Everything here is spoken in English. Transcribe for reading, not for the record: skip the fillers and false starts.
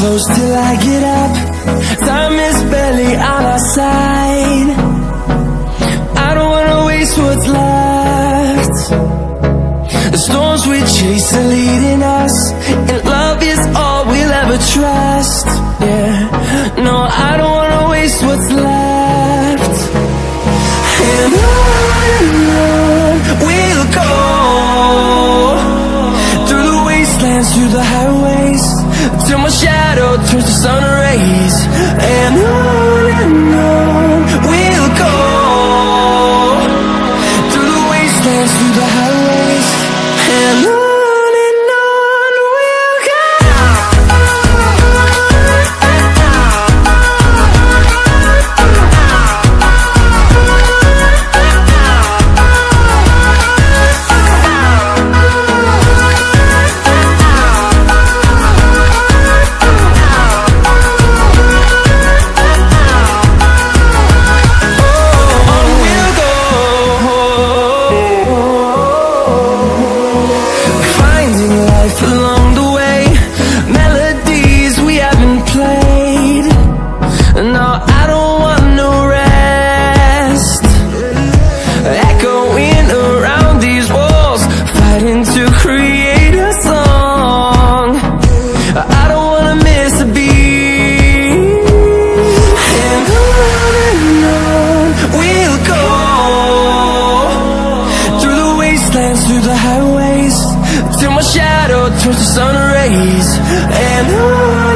close till I get up. Time is barely on our side. I don't wanna waste what's left. The storms we chase are leading us, and love is all we'll ever trust. Yeah, no, I don't wanna waste what's left. And on we'll go, through the wastelands, through the highways, till my shadow turns to sun rays. And on we'll go, through the wastelands, through the highways, and on we'll go. Along the way, melodies we haven't played. No, I don't want no rest. Echoing around these walls, fighting to create a song. I don't wanna miss a beat. And on we'll go, through the wastelands, through the highways, till my shadow turns to sun rays. And on